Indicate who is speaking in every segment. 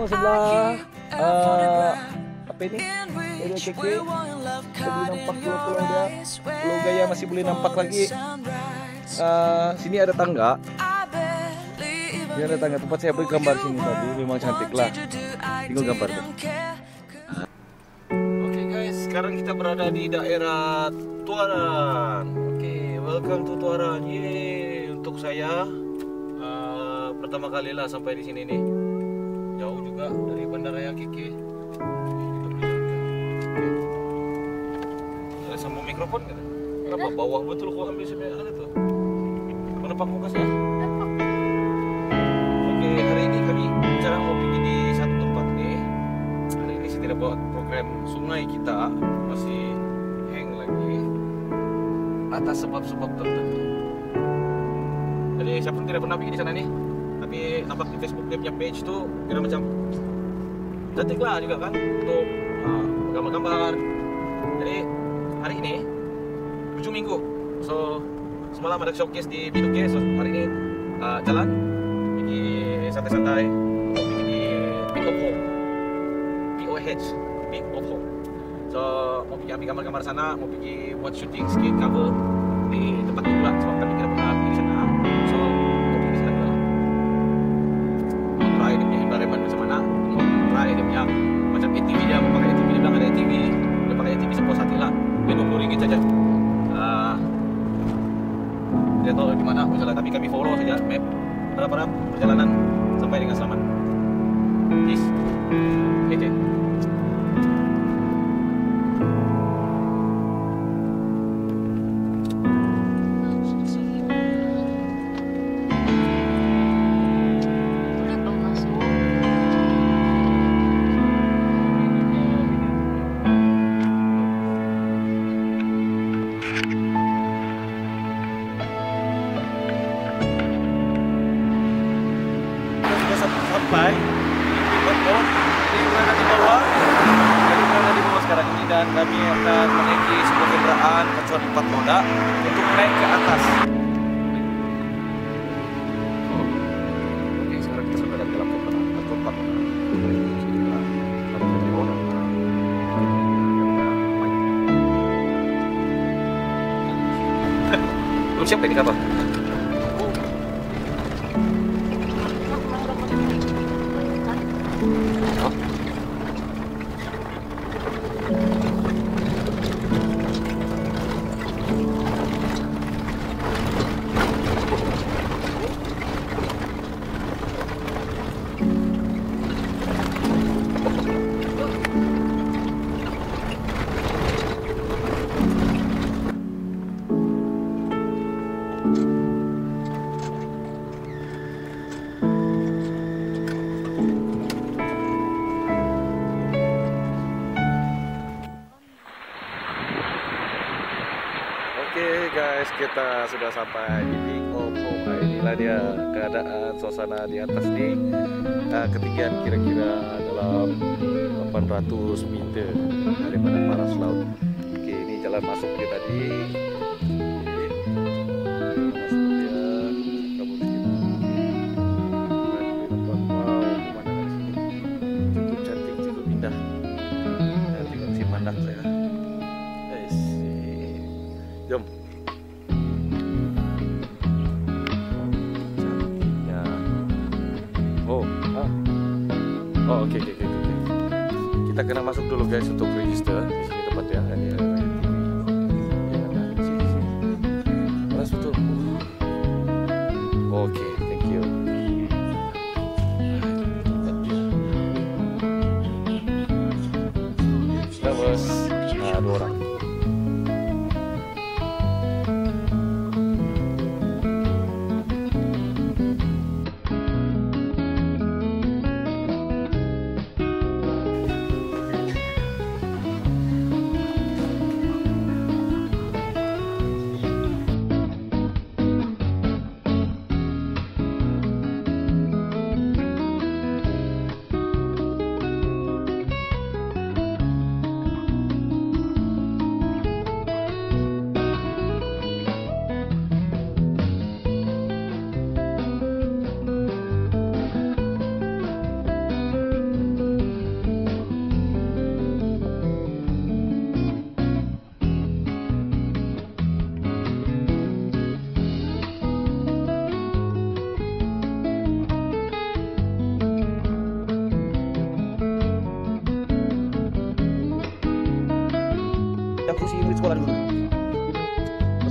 Speaker 1: sebelah apa ini? Area KK. Kita boleh nampak pulau-pulau dia. Pulau Gaya masih boleh nampak lagi. Sini ada tangga. Ini ada tangga tempat saya beri gambar sini tadi. Memang cantik lah. Tinggal gambar tuh. Oke guys, sekarang kita berada di daerah Tuaran. Oke, welcome to Tuaran. Yeay, untuk saya pertama kali lah sampai di sini nih. Jauh juga dari Bandaraya KK. Ada sambung mikrofon kan? Kenapa bawah betul kok ambil sebenarnya ada tuh? Nampak muka saya? Oke, hari ini kami bicara mau pergi di satu tempat nih. Hari ini saya tidak bawa program sungai kita, masih hang lagi atas sebab-sebab tertentu. Jadi siapa pun tidak pernah pergi di sana nih, tapi nampak di Facebook dia punya page tuh kira macam cantik lah juga kan untuk gambar-gambar. Jadi hari ini ujung minggu, so semalam ada showcase di Biduke, so hari ini jalan pergi santai-santai mau pergi di Peak of Hope, POH, Peak of Hope. So mau pergi ambil gambar-gambar sana, mau pergi buat shooting skate cover di tempat itu lah, sebab kami tidak pernah pergi di sana. So mau pergi di sana juga. Mau try dia punya environment macam mana, mau try dia punya macam ATV, dia mau pakai ATV, dia bilang ada ATV, dia pakai ATV sepuas hati lah, dia RM20 saja. Dia tahu di mana berjalan, tapi kami follow saja map. Harap-harap perjalanan sampai dengan selamat. Peace. Okay. Sampai berada di bawah, sekarang ini, dan kami akan menaiki sebuah kendaraan kecuali 4 roda untuk naik ke atas. Oke, sekarang kita sudah ada dalam tempat. Belum siap ini kapal. Oke guys, kita sudah sampai di Peak of Hope. Inilah dia keadaan suasana di atas nih. Ketinggian kira-kira dalam 800 meter daripada paras laut. Oke, ini jalan masuk kita tadi. Cukup cantik, cukup indah. Tengok si mandang saya. Jom. Cantiknya. Oh, oke. Kita kena masuk dulu guys untuk register. Di sini tempatnya. Ini sini. Masuk tuh. Oke, thank you. Terus, 2 orang.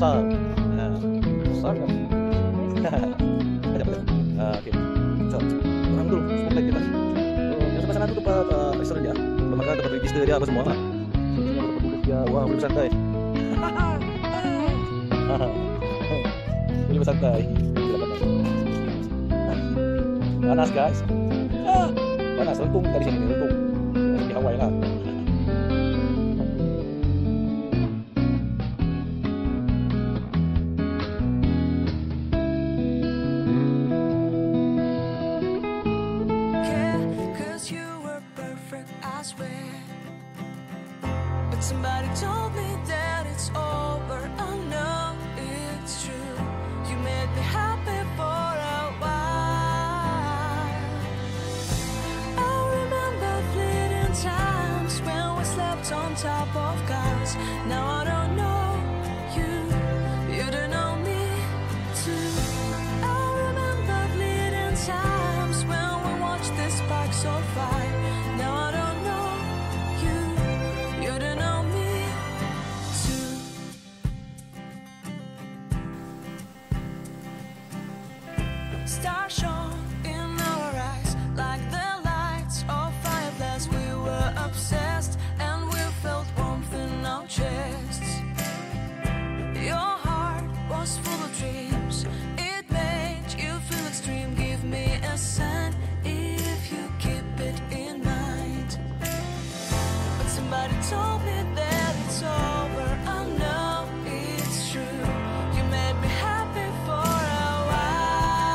Speaker 2: besar. Besar kan? Oke. So, orang dulu, spotlight kita. Yang sebelah sana tuh tempat restoran dia, tempat makan, tempat register dia apa semua. Sini ada tempat duduk dia, wah boleh bersantai. Boleh bersantai. Panas guys. Panas, untung tadi sini, untung di Hawaii lah.
Speaker 3: Somebody told me that it's over. I know it's true. You made me happy for a while. I remember fleeting times when we slept on top of cars. Now I don't know you, you don't know me too. I remember fleeting times when we watched the sparks so fire. Now I don't know you, you don't know. Stars shone in our eyes like the lights of fireflies. We were obsessed and we felt warmth in our chests. Your heart was full of dreams. It made you feel extreme. Give me a sign if you keep it in mind. But somebody told me that it's over. I know it's true. You made me happy for a while.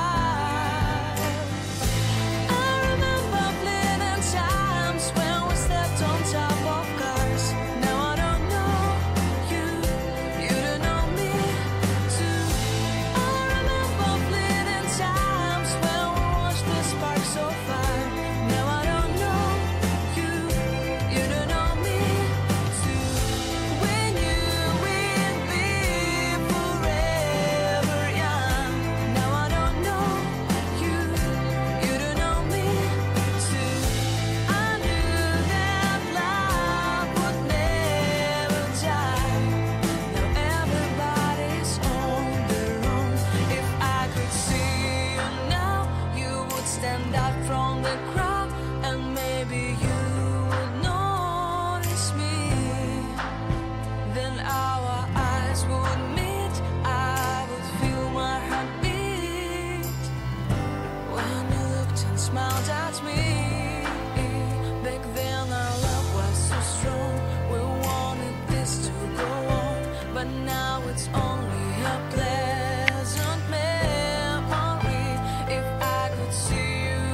Speaker 3: Stand out from the crowd and maybe you would notice me. Then our eyes would meet, I would feel my heart beat. When you looked and smiled at me, back then our love was so strong. We wanted this to go on, but now it's only a pleasant memory. If I could see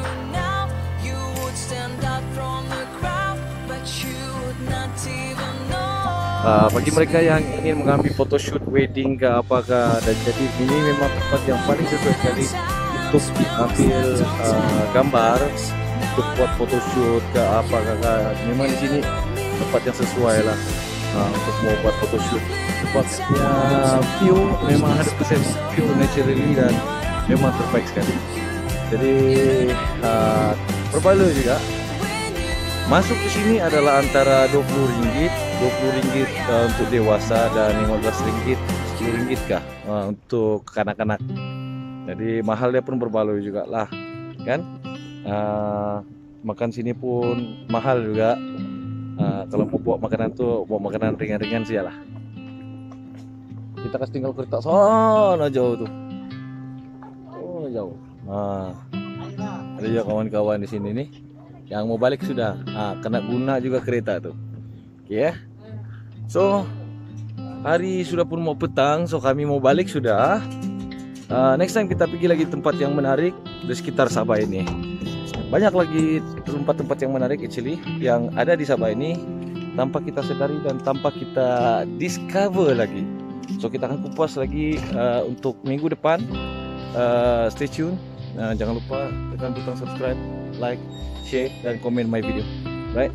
Speaker 3: stand out from the crowd, but you would not even know.
Speaker 2: Bagi mereka yang ingin mengambil photoshoot wedding ke apakah, dan jadi ini memang tempat yang paling sesuai sekali untuk diambil gambar, untuk buat photoshoot ke apakah. Memang di sini tempat yang sesuai lah untuk mau buat photoshoot. Tempatnya view memang 100% view naturally dan memang terbaik sekali. Jadi berbaloi juga. Masuk ke sini adalah antara RM20 untuk dewasa dan RM15, RM10 kah untuk kanak-kanak. Jadi mahal dia pun berbaloi juga lah, kan? Makan sini pun mahal juga. Kalau mau bawa makanan tuh bawa makanan ringan-ringan sih lah. Kita kasih tinggal kereta sana jauh tuh. Oh jauh. Ada juga kawan-kawan di sini nih yang mau balik sudah. Kena guna juga kereta tuh. Oke ya. So hari sudah pun mau petang, so kami mau balik sudah. Next time kita pergi lagi tempat yang menarik di sekitar Sabah ini. Banyak lagi tempat-tempat yang menarik actually yang ada di Sabah ini tanpa kita sadari dan tanpa kita discover lagi. So kita akan kupas lagi untuk minggu depan. Stay tune. Jangan lupa tekan butang subscribe, like, share, dan komen my video. Right?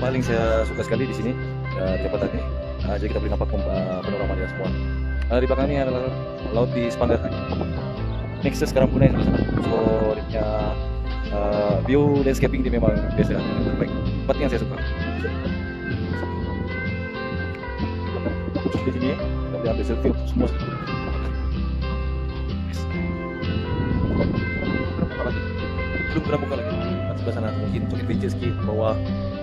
Speaker 2: paling saya suka sekali di sini di tempat ini. Jadi kita boleh nampak panorama dia semua. Di belakang ini adalah laut di Sepanggar. Next sekarang Bunai di sana. So dia punya view landscaping dia memang biasa terbaik. Tempat yang saya suka. Di sini kita boleh ambil selfie untuk semua. Belum pernah buka lagi. Sebelah sana mungkin untuk adventure ski bawah